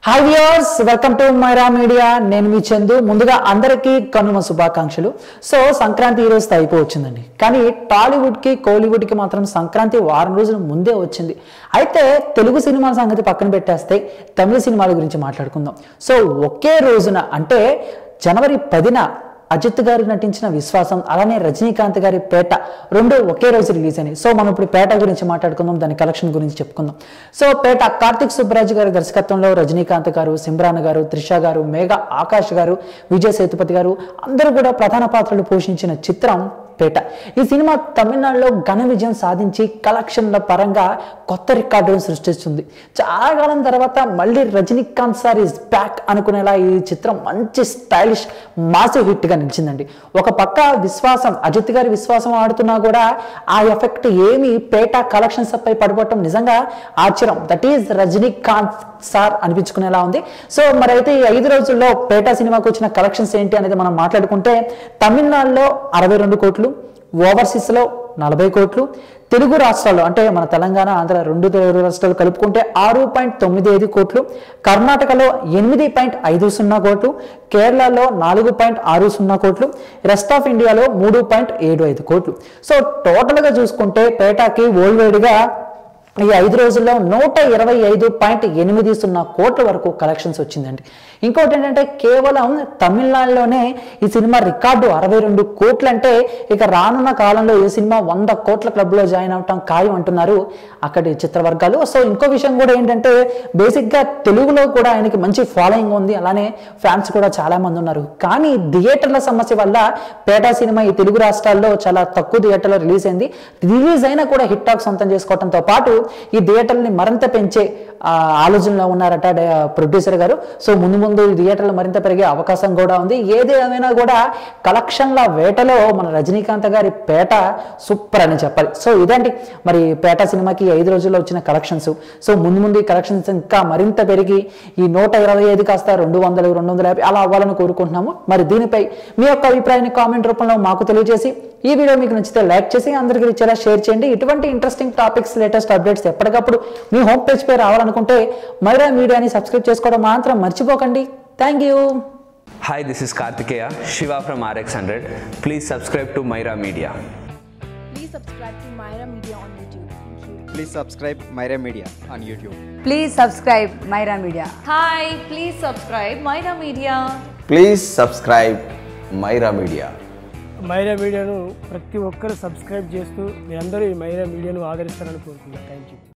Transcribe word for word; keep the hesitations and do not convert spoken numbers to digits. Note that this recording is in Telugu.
Hi viewers, welcome to Myra Media. నేను మీ చందు. ముందుగా అందరికీ కనుమ శుభాకాంక్షలు. సో సంక్రాంతి ఈ రోజు అయిపోవచ్చిందండి, కానీ టాలీవుడ్కి కోలీవుడ్కి మాత్రం సంక్రాంతి వారం రోజుల ముందే వచ్చింది. అయితే తెలుగు సినిమాల సంగతి పక్కన పెట్టేస్తే తమిళ సినిమాల గురించి మాట్లాడుకుందాం. సో ఒకే రోజున అంటే జనవరి పదిన అజిత్ గారు నటించిన విశ్వాసం, అలానే రజనీకాంత్ గారి పేట రెండు ఒకే రోజు రిలీజ్ అయినాయి. సో మనం ఇప్పుడు పేట గురించి మాట్లాడుకుందాం, దాని కలెక్షన్ గురించి చెప్పుకుందాం. సో పేట కార్తిక్ సుబ్బరాజ్ గారి దర్శకత్వంలో రజనీకాంత్ గారు, సిమ్రాన్ గారు, త్రిష గారు, మేఘా ఆకాష్ గారు, విజయ్ సేతుపతి గారు అందరూ కూడా ప్రధాన పాత్రలు పోషించిన చిత్రం పేట. ఈ సినిమా తమిళనాడులో ఘన విజయం సాధించి కలెక్షన్ల పరంగా కొత్త రికార్డులను సృష్టిస్తుంది. చాలా కాలం తర్వాత మళ్ళీ రజనీకాంత్ సార్ ఈజ్ బ్యాక్ అనుకునేలా ఈ చిత్రం మంచి స్టైలిష్ మాసివ్ హిట్గా నిలిచిందండి. ఒక పక్క విశ్వాసం, అజిత్ గారి విశ్వాసం ఆడుతున్నా కూడా ఆ ఎఫెక్ట్ ఏమి పేట కలెక్షన్స్ పై పడిపోవటం నిజంగా ఆశ్చర్యం. దట్ ఈజ్ రజనీకాంత్ సార్ అనిపించుకునేలా ఉంది. సో మరి అయితే ఈ ఐదు రోజుల్లో పేట సినిమాకు వచ్చిన కలెక్షన్స్ ఏంటి అనేది మనం మాట్లాడుకుంటే, తమిళనాడులో అరవై రెండు కోట్లు, ఓవర్సీస్లో నలభై కోట్లు, తెలుగు రాష్ట్రాల్లో అంటే మన తెలంగాణ, ఆంధ్ర రెండు తెలుగు రాష్ట్రాలు కలుపుకుంటే ఆరు పాయింట్ తొమ్మిది ఐదు కోట్లు, కర్ణాటకలో ఎనిమిది పాయింట్ ఐదు సున్నా కోట్లు, కేరళలో నాలుగు పాయింట్ ఆరు సున్నా కోట్లు, రెస్ట్ ఆఫ్ ఇండియాలో మూడు పాయింట్ ఏడు ఐదు కోట్లు. సో టోటల్గా చూసుకుంటే పేటాకి వరల్డ్ వైడ్గా ఈ ఐదు రోజుల్లో నూట ఇరవై ఐదు పాయింట్ ఎనిమిది సున్నా కోట్ల వరకు కలెక్షన్స్ వచ్చిందండి. ఇంకోటి ఏంటంటే కేవలం తమిళనాడులోనే ఈ సినిమా రికార్డు అరవై రెండు కోట్లు అంటే ఇక రానున్న కాలంలో ఈ సినిమా వంద కోట్ల క్లబ్లో జాయిన్ అవటం ఖాయం అంటున్నారు అక్కడి చిత్రవర్గాలు. సో ఇంకో విషయం కూడా ఏంటంటే, బేసిక్గా తెలుగులో కూడా ఆయనకి మంచి ఫాలోయింగ్ ఉంది, అలానే ఫ్యాన్స్ కూడా చాలా మంది ఉన్నారు. కానీ థియేటర్ల సమస్య వల్ల పేట సినిమా ఈ తెలుగు రాష్ట్రాల్లో చాలా తక్కువ థియేటర్లో రిలీజ్ అయింది. రిలీజ్ అయినా కూడా హిట్ టాక్ సొంతం చేసుకోవడంతో పాటు ఈ థియేటర్ని మరింత పెంచే ఆలోచనలో ఉన్నారట ప్రొడ్యూసర్ గారు. సో ముందు ముందు ఈ థియేటర్లు మరింత పెరిగే అవకాశం కూడా ఉంది. ఏది ఏమైనా కూడా కలెక్షన్ల వేటలో మన రజనీకాంత్ గారి పేట సూపర్ అని చెప్పాలి. సో ఇదండి మరి పేట సినిమాకి ఐదు రోజుల్లో వచ్చిన కలెక్షన్స్. సో ముందు ముందు ఈ కలెక్షన్స్ ఇంకా మరింత పెరిగి ఈ నూట ఇరవై ఐదు కాస్త రెండు వందలు రెండు వందల యాభై అలా అవ్వాలని కోరుకుంటున్నాము. మరి దీనిపై మీ యొక్క అభిప్రాయాన్ని కామెంట్ రూపంలో మాకు తెలియజేసి, ఈ వీడియో మీకు నచ్చితే లైక్ చేసి అందరికీ ఇచ్చేలా షేర్ చేయండి. ఇటువంటి ఇంట్రెస్టింగ్ టాపిక్స్, లేటెస్ట్ అప్డేట్స్ ఎప్పటికప్పుడు మీ హోమ్ పేజ్ పై రావాలనుకుంటే మైరా మీడియాని సబ్స్క్రైబ్ చేసుకోవడం మాత్రం మర్చిపోకండి. Thank you. Hi, this is Kartikeya, Shiva from R X one hundred. Please subscribe to Myra Media. Please subscribe to Myra Media on YouTube. Thank you. Please subscribe Myra Media on YouTube. Please subscribe Myra Media. Hi, please subscribe Myra Media. Please subscribe Myra Media. Myra మీడియాను ప్రతి ఒక్కరు సబ్స్క్రైబ్ చేస్తూ మీరందరూ ఈ మైరా మీడియాను ఆదరిస్తారని కోరుకుంటున్నాను. Thank you.